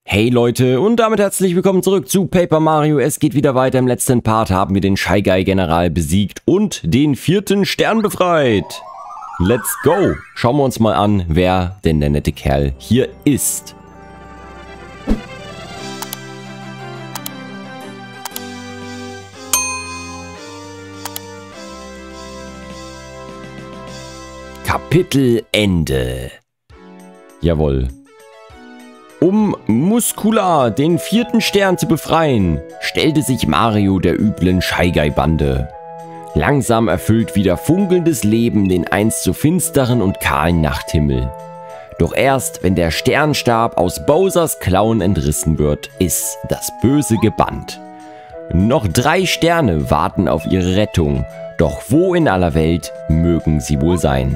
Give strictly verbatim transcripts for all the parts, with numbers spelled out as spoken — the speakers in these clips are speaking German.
Hey Leute und damit herzlich willkommen zurück zu Paper Mario. Es geht wieder weiter. Im letzten Part haben wir den Shy Guy General besiegt und den vierten Stern befreit. Let's go. Schauen wir uns mal an, wer denn der nette Kerl hier ist. Kapitel Ende. Jawohl. Um Muskular, den vierten Stern zu befreien, stellte sich Mario der üblen Shy Guy Bande. Langsam erfüllt wieder funkelndes Leben den einst so finsteren und kahlen Nachthimmel. Doch erst, wenn der Sternstab aus Bowsers Klauen entrissen wird, ist das Böse gebannt. Noch drei Sterne warten auf ihre Rettung, doch wo in aller Welt mögen sie wohl sein?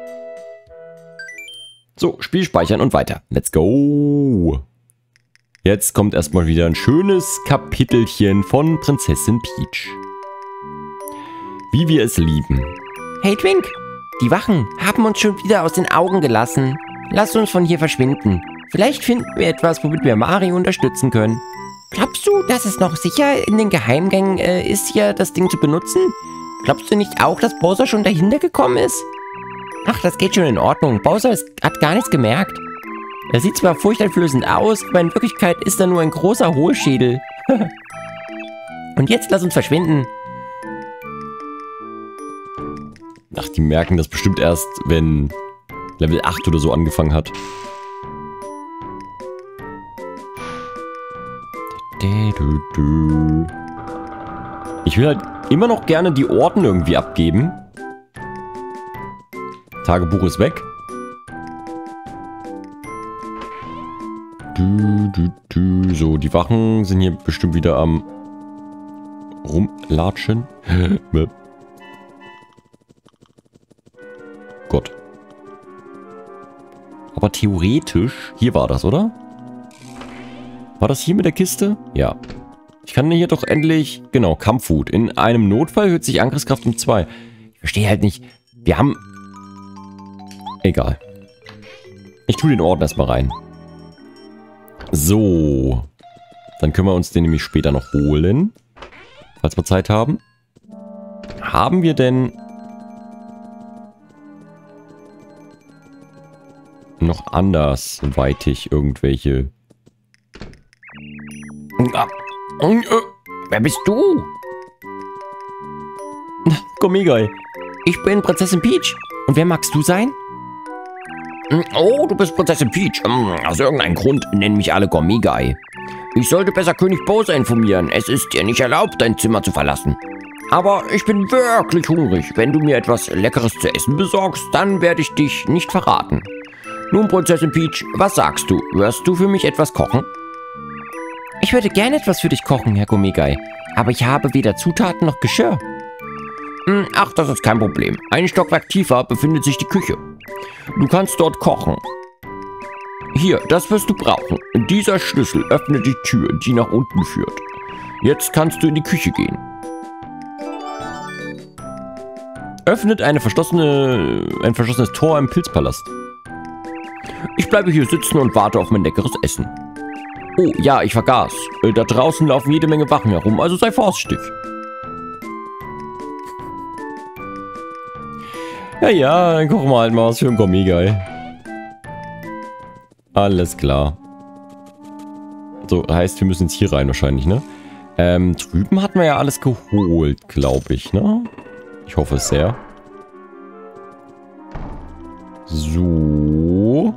So, Spiel speichern und weiter. Let's go! Jetzt kommt erstmal wieder ein schönes Kapitelchen von Prinzessin Peach. Wie wir es lieben. Hey Twink, die Wachen haben uns schon wieder aus den Augen gelassen. Lass uns von hier verschwinden. Vielleicht finden wir etwas, womit wir Mario unterstützen können. Glaubst du, dass es noch sicher in den Geheimgängen äh, ist, hier das Ding zu benutzen? Glaubst du nicht auch, dass Bowser schon dahinter gekommen ist? Ach, das geht schon in Ordnung. Bowser ist, hat gar nichts gemerkt. Er sieht zwar furchteinflößend aus, aber in Wirklichkeit ist er nur ein großer Hohlschädel. Und jetzt lass uns verschwinden. Ach, die merken das bestimmt erst, wenn Level acht oder so angefangen hat. Ich will halt immer noch gerne die Orden irgendwie abgeben. Tagebuch ist weg. Du, du, du. So, die Wachen sind hier bestimmt wieder am rumlatschen. Gott. Aber theoretisch, hier war das, oder? War das hier mit der Kiste? Ja. Ich kann hier doch endlich, genau, Kampfhut. In einem Notfall hört sich Angriffskraft um zwei. Ich verstehe halt nicht. Wir haben... Egal. Ich tue den Orden erstmal rein. So. Dann können wir uns den nämlich später noch holen. Falls wir Zeit haben. Haben wir denn noch andersweitig irgendwelche... Wer bist du? Gomigai. Ich bin Prinzessin Peach. Und wer magst du sein? Oh, du bist Prinzessin Peach. Aus irgendeinem Grund nennen mich alle Gomigai. Ich sollte besser König Bowser informieren. Es ist dir nicht erlaubt, dein Zimmer zu verlassen. Aber ich bin wirklich hungrig. Wenn du mir etwas Leckeres zu essen besorgst, dann werde ich dich nicht verraten. Nun, Prinzessin Peach, was sagst du? Wirst du für mich etwas kochen? Ich würde gerne etwas für dich kochen, Herr Gomigai. Aber ich habe weder Zutaten noch Geschirr. Ach, das ist kein Problem. Ein Stockwerk tiefer befindet sich die Küche. Du kannst dort kochen. Hier, das wirst du brauchen. Dieser Schlüssel öffnet die Tür, die nach unten führt. Jetzt kannst du in die Küche gehen. Öffnet eine verschlossene, ein verschlossenes Tor im Pilzpalast. Ich bleibe hier sitzen und warte auf mein leckeres Essen. Oh, ja, ich vergaß. Da draußen laufen jede Menge Wachen herum, also sei vorsichtig. Ja, ja, dann kochen wir halt mal was für einen Gomigai. Alles klar. So, heißt, wir müssen jetzt hier rein wahrscheinlich, ne? Ähm, drüben hatten wir ja alles geholt, glaube ich, ne? Ich hoffe es sehr. So.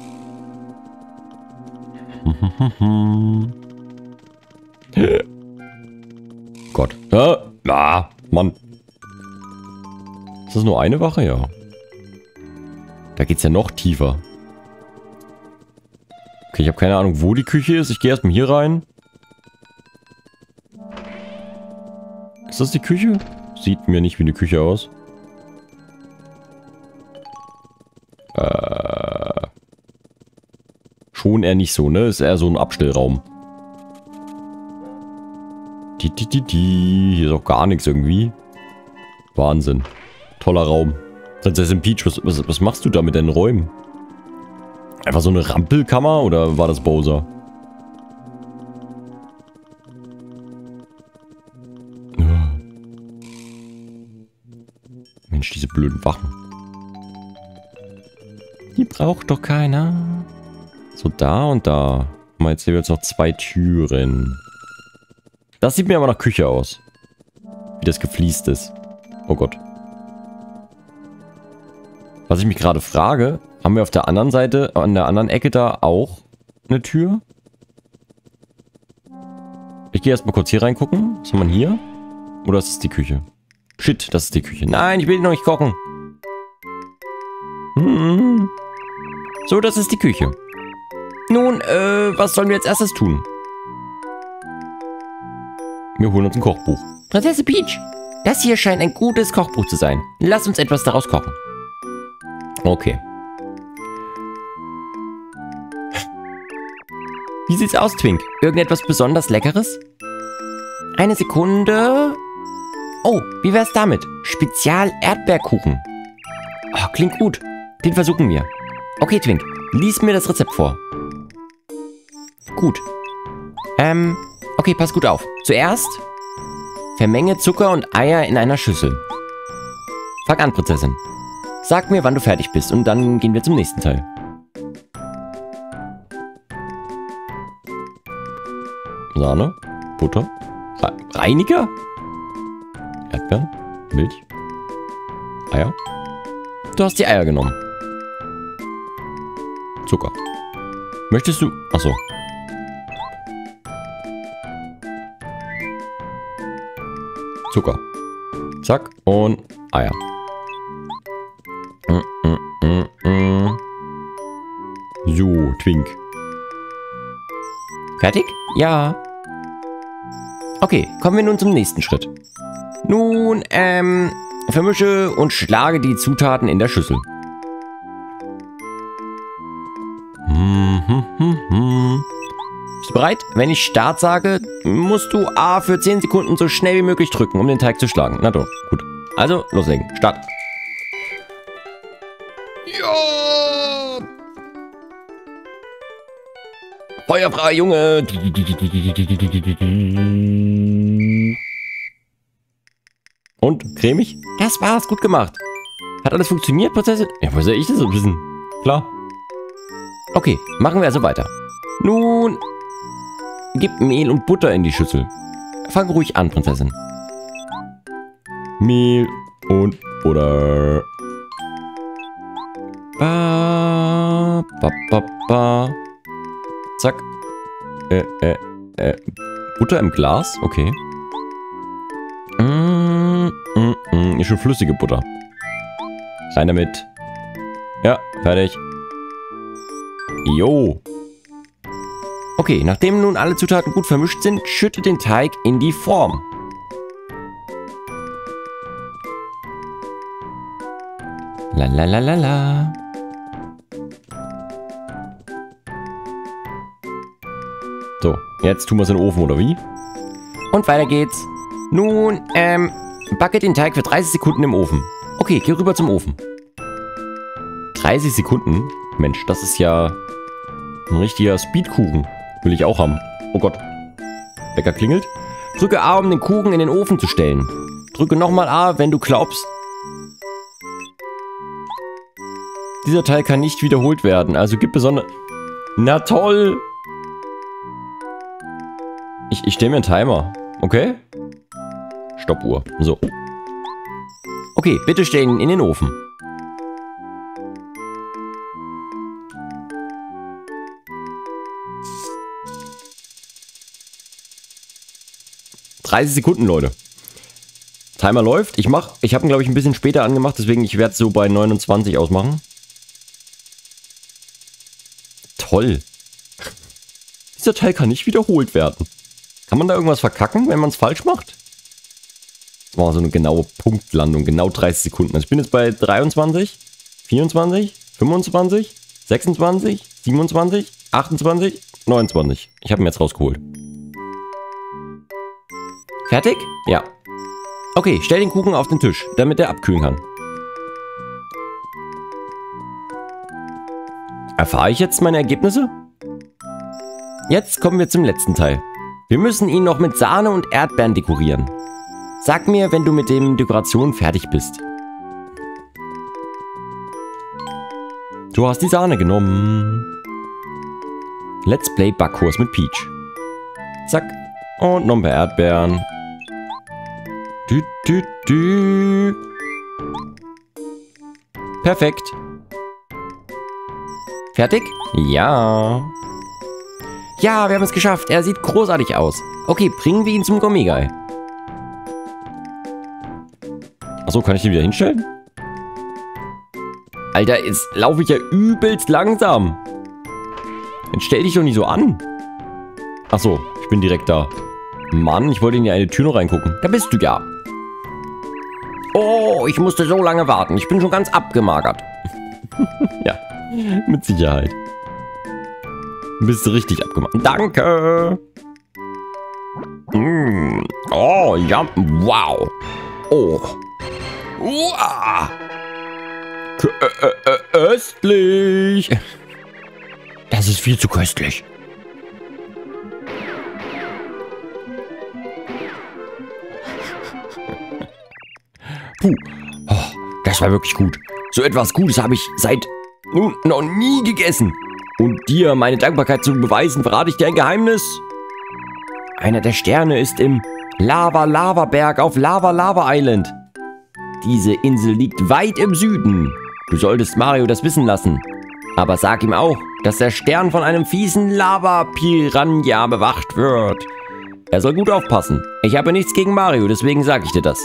Gott. Ah, ah, Mann. Ist das nur eine Wache? Ja. Da geht's ja noch tiefer. Okay, ich habe keine Ahnung, wo die Küche ist. Ich gehe erstmal hier rein. Ist das die Küche? Sieht mir nicht wie eine Küche aus. Äh. Schon eher nicht so, ne? Ist eher so ein Abstellraum. Die, die, die, die. Hier ist auch gar nichts irgendwie. Wahnsinn. Toller Raum. Prinzessin Peach, was, was, was machst du da mit deinen Räumen? Einfach so eine Rampelkammer oder war das Bowser? blöden Wachen. Die braucht doch keiner. So, da und da. Mal, jetzt sehen wir jetzt noch zwei Türen. Das sieht mir aber nach Küche aus. Wie das gefliest ist. Oh Gott. Was ich mich gerade frage, haben wir auf der anderen Seite, an der anderen Ecke da auch eine Tür? Ich gehe erstmal kurz hier reingucken. Was haben wir hier? Oder ist es die Küche? Shit, das ist die Küche. Nein, ich will noch nicht kochen. Hm. So, das ist die Küche. Nun, äh, was sollen wir jetzt erstes tun? Wir holen uns ein Kochbuch. Prinzessin Peach, das hier scheint ein gutes Kochbuch zu sein. Lass uns etwas daraus kochen. Okay. Wie sieht's aus, Twink? Irgendetwas besonders Leckeres? Eine Sekunde. Oh, wie wär's damit? Spezial-Erdbeerkuchen. Oh, klingt gut. Den versuchen wir. Okay, Twink, Lies mir das Rezept vor. gut. Ähm, okay, pass gut auf. Zuerst vermenge Zucker und Eier in einer Schüssel. Fang an, Prinzessin. Sag mir, wann du fertig bist und dann gehen wir zum nächsten Teil. Sahne, Butter, Re Reiniger, Erdbeeren, Milch, Eier. Du hast die Eier genommen. Zucker. Möchtest du... Achso. Zucker. Zack. Und Eier. Mm, mm, mm, mm. So, Twink. Fertig? Ja. Okay, kommen wir nun zum nächsten Schritt. Nun, ähm, vermische und schlage die Zutaten in der Schüssel. Hm, hm, hm, hm. Bist du bereit? Wenn ich Start sage, musst du A für zehn Sekunden so schnell wie möglich drücken, um den Teig zu schlagen. Na doch, gut. Also, loslegen. Start. Ja! Feuerfrei, Junge! Und? Cremig? Das war's, gut gemacht. Hat alles funktioniert, Prinzessin? Ja, woher soll ich das so wissen? Klar. Okay, machen wir also weiter. Nun, gib Mehl und Butter in die Schüssel. Fang ruhig an, Prinzessin. Mehl und Butter. Ba, ba, ba, ba. Zack. Äh, äh, äh. Butter im Glas? Okay. Mm, mm, mm. Ist schon flüssige Butter. Rein damit. Ja, fertig. Jo. Okay, nachdem nun alle Zutaten gut vermischt sind, schütte den Teig in die Form. La la la la la. So, jetzt tun wir es in den Ofen, oder wie? Und weiter geht's. Nun, ähm, backe den Teig für dreißig Sekunden im Ofen. Okay, geh rüber zum Ofen. dreißig Sekunden? Mensch, das ist ja ein richtiger Speedkuchen. Will ich auch haben. Oh Gott. Wecker klingelt. Drücke A, um den Kuchen in den Ofen zu stellen. Drücke nochmal A, wenn du glaubst. Dieser Teil kann nicht wiederholt werden, also gib besonders... Na toll! Ich, ich stelle mir einen Timer, okay? Stoppuhr. So. Okay, bitte stellen in den Ofen. dreißig Sekunden, Leute. Timer läuft. Ich mach, ich habe ihn, glaube ich, ein bisschen später angemacht, deswegen ich werde es so bei neunundzwanzig ausmachen. Toll. Dieser Teil kann nicht wiederholt werden. Kann man da irgendwas verkacken, wenn man es falsch macht? Das war so eine genaue Punktlandung, genau dreißig Sekunden. Also ich bin jetzt bei dreiundzwanzig, vierundzwanzig, fünfundzwanzig, sechsundzwanzig, siebenundzwanzig, achtundzwanzig, neunundzwanzig. Ich habe ihn jetzt rausgeholt. Fertig? Ja. Okay, stell den Kuchen auf den Tisch, damit er abkühlen kann. Erfahre ich jetzt meine Ergebnisse? Jetzt kommen wir zum letzten Teil. Wir müssen ihn noch mit Sahne und Erdbeeren dekorieren. Sag mir, wenn du mit den Dekorationen fertig bist. Du hast die Sahne genommen. Let's Play Backkurs mit Peach. Zack. Und noch ein paar Erdbeeren. Dü, dü, dü. Perfekt. Fertig? Ja. Ja, wir haben es geschafft. Er sieht großartig aus. Okay, bringen wir ihn zum Gourmet-Guy. Achso, kann ich den wieder hinstellen? Alter, jetzt laufe ich ja übelst langsam. Jetzt stell dich doch nicht so an. Achso, ich bin direkt da. Mann, ich wollte in die eine Tür noch reingucken. Da bist du ja. Oh, ich musste so lange warten. Ich bin schon ganz abgemagert. Ja, mit Sicherheit. Bist du richtig abgemagert. Danke. Mm. Oh, ja. Wow. Oh. Wow. Köstlich. Das ist viel zu köstlich. Puh. Oh, das war wirklich gut. So etwas Gutes habe ich seit nun noch nie gegessen. Und dir meine Dankbarkeit zu beweisen, verrate ich dir ein Geheimnis. Einer der Sterne ist im Lava-Lava-Berg auf Lava-Lava-Island. Diese Insel liegt weit im Süden. Du solltest Mario das wissen lassen. Aber sag ihm auch, dass der Stern von einem fiesen Lava-Piranha bewacht wird. Er soll gut aufpassen. Ich habe nichts gegen Mario, deswegen sage ich dir das.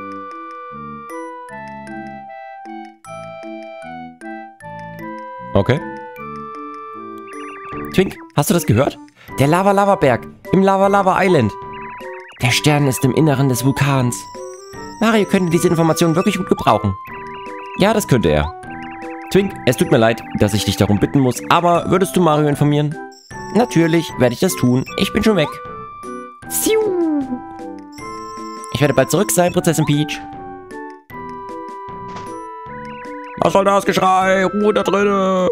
Okay. Twink, hast du das gehört? Der Lava-Lava-Berg im Lava-Lava-Island. Der Stern ist im Inneren des Vulkans. Mario könnte diese Information wirklich gut gebrauchen. Ja, das könnte er. Twink, es tut mir leid, dass ich dich darum bitten muss, aber würdest du Mario informieren? Natürlich werde ich das tun. Ich bin schon weg. Ich werde bald zurück sein, Prinzessin Peach. Was soll das Geschrei? Ruhe da drinne.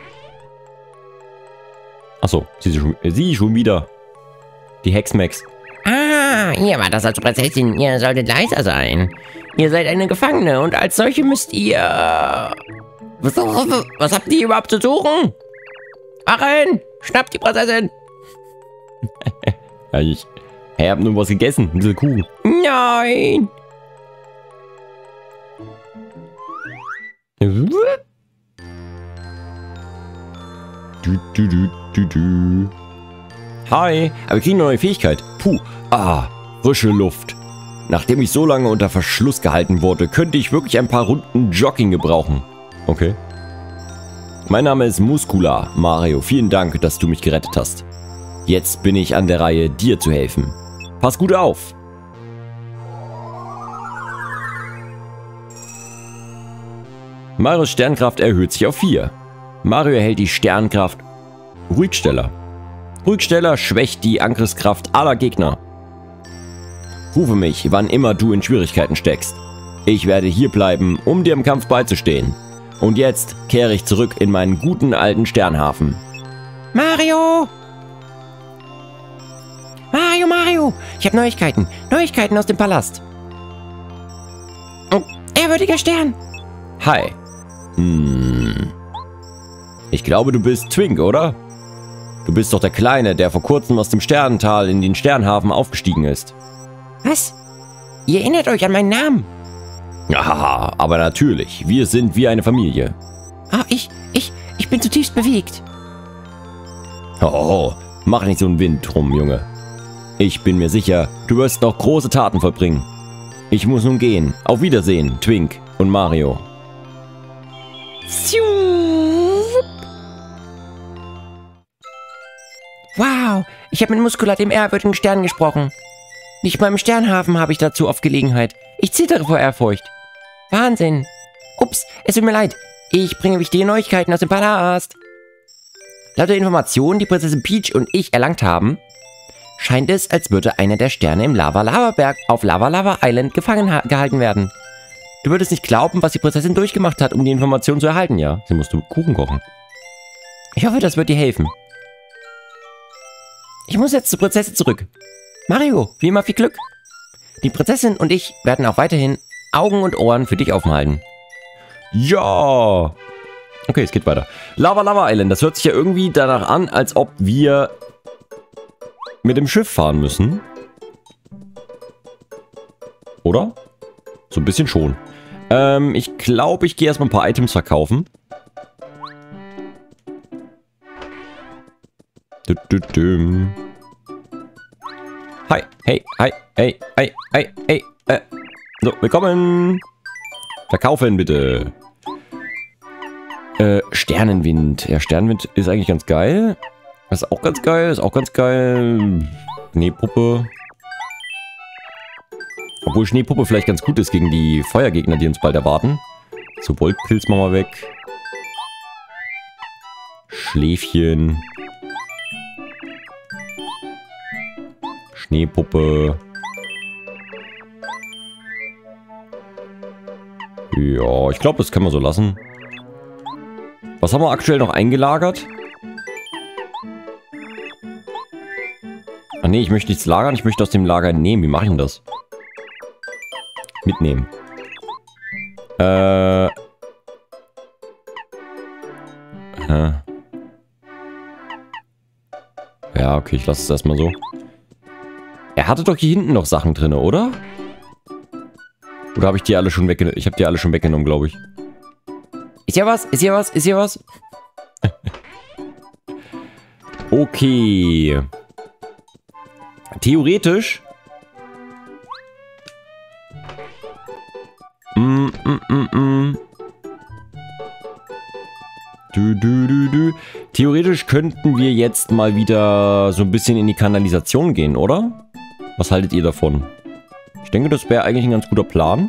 Achso, sie schon, sie schon wieder. Die Hexmax. Ah, ihr war das als Prinzessin. Ihr solltet leiser sein. Ihr seid eine Gefangene und als solche müsst ihr... Was, was habt ihr überhaupt zu suchen? Wachen! Schnappt die Prinzessin! Ja, ich, ich hab nur was gegessen. Ein bisschen Kuchen. Nein! Du, du, du, du, du. Hi, aber wir kriegen eine neue Fähigkeit. Puh, ah, frische Luft. Nachdem ich so lange unter Verschluss gehalten wurde, könnte ich wirklich ein paar Runden Jogging gebrauchen. Okay. Mein Name ist Muscula. Mario, vielen Dank, dass du mich gerettet hast. Jetzt bin ich an der Reihe, dir zu helfen. Pass gut auf. Marios Sternkraft erhöht sich auf vier. Mario erhält die Sternkraft Ruhigsteller. Ruhigsteller schwächt die Angriffskraft aller Gegner. Rufe mich, wann immer du in Schwierigkeiten steckst. Ich werde hier bleiben, um dir im Kampf beizustehen. Und jetzt kehre ich zurück in meinen guten alten Sternhafen. Mario! Mario, Mario! Ich habe Neuigkeiten. Neuigkeiten aus dem Palast. Oh, ehrwürdiger Stern! Hi. Hm. Ich glaube, du bist Twink, oder? Du bist doch der Kleine, der vor kurzem aus dem Sternental in den Sternhafen aufgestiegen ist. Was? Ihr erinnert euch an meinen Namen? Haha, aber natürlich. Wir sind wie eine Familie. Ah, ich, ich, ich bin zutiefst bewegt. Oh, mach nicht so einen Wind drum, Junge. Ich bin mir sicher, du wirst noch große Taten vollbringen. Ich muss nun gehen. Auf Wiedersehen, Twink und Mario. Wow, ich habe mit Muscula, dem ehrwürdigen Stern, gesprochen. Nicht mal im Sternhafen habe ich dazu oft Gelegenheit. Ich zittere vor Ehrfurcht. Wahnsinn. Ups, es tut mir leid. Ich bringe wichtige Neuigkeiten aus dem Palast. Laut der Information, die Prinzessin Peach und ich erlangt haben, scheint es, als würde einer der Sterne im Lava-Lava-Berg auf Lava-Lava-Island gefangen gehalten werden. Du würdest nicht glauben, was die Prinzessin durchgemacht hat, um die Information zu erhalten, ja? Sie musste Kuchen kochen. Ich hoffe, das wird dir helfen. Ich muss jetzt zur Prinzessin zurück. Mario, wie immer viel Glück. Die Prinzessin und ich werden auch weiterhin Augen und Ohren für dich offen halten. Ja! Okay, es geht weiter. Lava Lava Island. Das hört sich ja irgendwie danach an, als ob wir mit dem Schiff fahren müssen. Oder? So ein bisschen schon. Ähm, ich glaube, ich gehe erstmal ein paar Items verkaufen. Du, du, du. Hi, hey, hi, hey, hey, hey, hey, äh. So, willkommen. Verkaufen, bitte. Äh, Sternenwind. Ja, Sternenwind ist eigentlich ganz geil. Das ist auch ganz geil, ist auch ganz geil. Schneepuppe. Obwohl Schneepuppe vielleicht ganz gut ist gegen die Feuergegner, die uns bald erwarten. So, Boltpilz machen wir weg. Schläfchen. Schneepuppe. Ja, ich glaube, das kann man so lassen. Was haben wir aktuell noch eingelagert? Ah ne, ich möchte nichts lagern, ich möchte aus dem Lager nehmen. Wie mache ich denn das? Mitnehmen. Äh. Hä? Ja, okay, ich lasse es erstmal so. Er hatte doch hier hinten noch Sachen drin, oder? Oder habe ich die alle schon weggenommen? Ich habe die alle schon weggenommen, glaube ich. Ist hier was? Ist hier was? Ist hier was? Okay. Theoretisch. Mm, mm, mm, mm. Du, du, du, du. Theoretisch könnten wir jetzt mal wieder so ein bisschen in die Kanalisation gehen, oder? Was haltet ihr davon? Ich denke, das wäre eigentlich ein ganz guter Plan.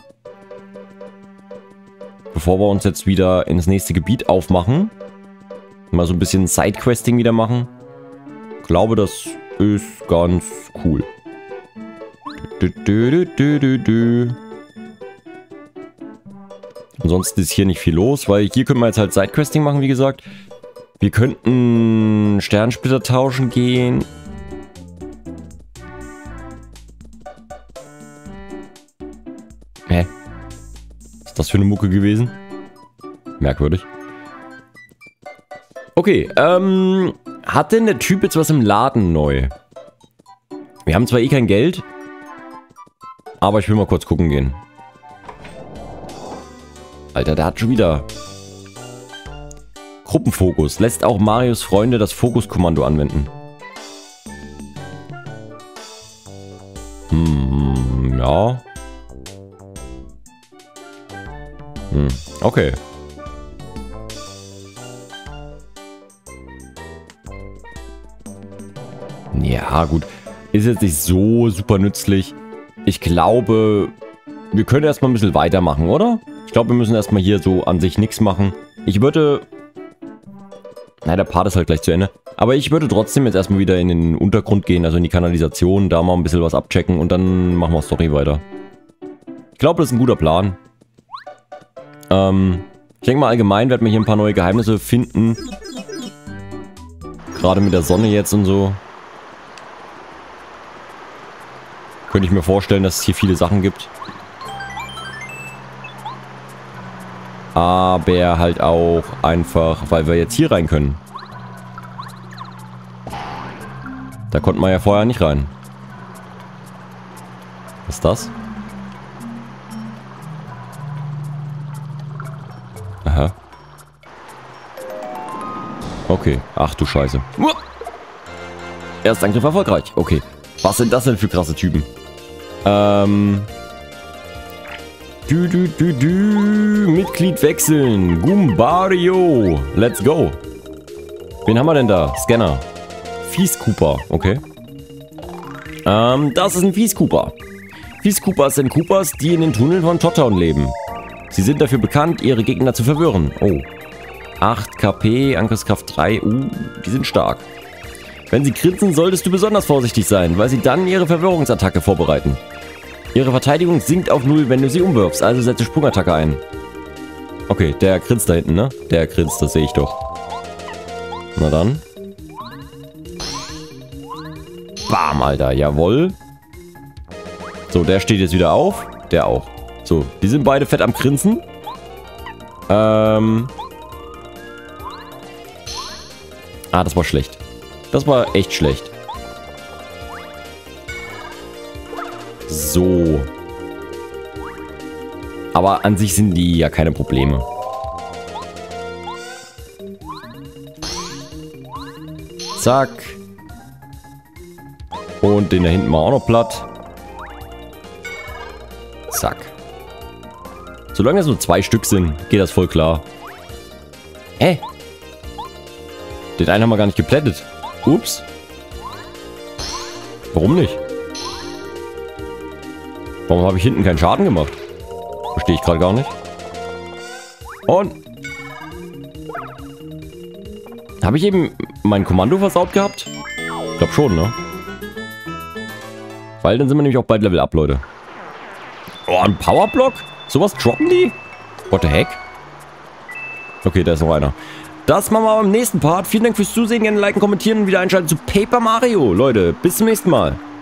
Bevor wir uns jetzt wieder ins nächste Gebiet aufmachen. Mal so ein bisschen Sidequesting wieder machen. Ich glaube, das ist ganz cool. Du, du, du, du, du, du. Ansonsten ist hier nicht viel los, weil hier können wir jetzt halt Sidequesting machen, wie gesagt. Wir könnten Sternsplitter tauschen gehen. Hä? Was ist das für eine Mucke gewesen? Merkwürdig. Okay, ähm... hat denn der Typ jetzt was im Laden neu? Wir haben zwar eh kein Geld, aber ich will mal kurz gucken gehen. Alter, der hat schon wieder... Gruppenfokus. Lässt auch Marios Freunde das Fokuskommando anwenden. Hm, ja. Hm, okay. Ja, gut. Ist jetzt nicht so super nützlich. Ich glaube, wir können erstmal ein bisschen weitermachen, oder? Ich glaube, wir müssen erstmal hier so an sich nichts machen. Ich würde... Na, der Part ist halt gleich zu Ende. Aber ich würde trotzdem jetzt erstmal wieder in den Untergrund gehen, also in die Kanalisation, da mal ein bisschen was abchecken und dann machen wir Story weiter. Ich glaube, das ist ein guter Plan. Ähm, ich denke mal allgemein werden wir hier ein paar neue Geheimnisse finden. Gerade mit der Sonne jetzt und so. Könnte ich mir vorstellen, dass es hier viele Sachen gibt. Aber halt auch einfach, weil wir jetzt hier rein können. Da konnten wir ja vorher nicht rein. Was ist das? Aha. Okay. Ach du Scheiße. Erster Angriff erfolgreich. Okay. Was sind das denn für krasse Typen? Ähm... Du, du, du, du. Mitglied wechseln. Goombario. Let's go. Wen haben wir denn da? Scanner. Fieskooper. Okay. Ähm, das ist ein Fieskooper. Fieskooper sind Coopers, die in den Tunneln von Tottown leben. Sie sind dafür bekannt, ihre Gegner zu verwirren. Oh. acht K P, Angriffskraft drei. Uh, die sind stark. Wenn sie grinsen, solltest du besonders vorsichtig sein, weil sie dann ihre Verwirrungsattacke vorbereiten. Ihre Verteidigung sinkt auf null, wenn du sie umwirfst, also setze Sprungattacke ein. Okay, der grinst da hinten, ne? Der grinst, das sehe ich doch. Na dann. Bam, Alter, jawohl. So, der steht jetzt wieder auf. Der auch. So, die sind beide fett am Grinsen. Ähm. Ah, das war schlecht. Das war echt schlecht. So. Aber an sich sind die ja keine Probleme. Zack. Und den da hinten mal auch noch platt. Zack. Solange es nur zwei Stück sind, geht das voll klar. Hä? Den einen haben wir gar nicht geplättet. Ups. Warum nicht? Warum habe ich hinten keinen Schaden gemacht? Verstehe ich gerade gar nicht. Und... Habe ich eben mein Kommando versaut gehabt? Ich glaube schon, ne? Weil dann sind wir nämlich auch bald Level Up, Leute. Oh, ein Powerblock? Sowas droppen die? What the heck? Okay, da ist noch einer. Das machen wir aber im nächsten Part. Vielen Dank fürs Zusehen. Gerne liken, kommentieren und wieder einschalten zu Paper Mario. Leute, bis zum nächsten Mal.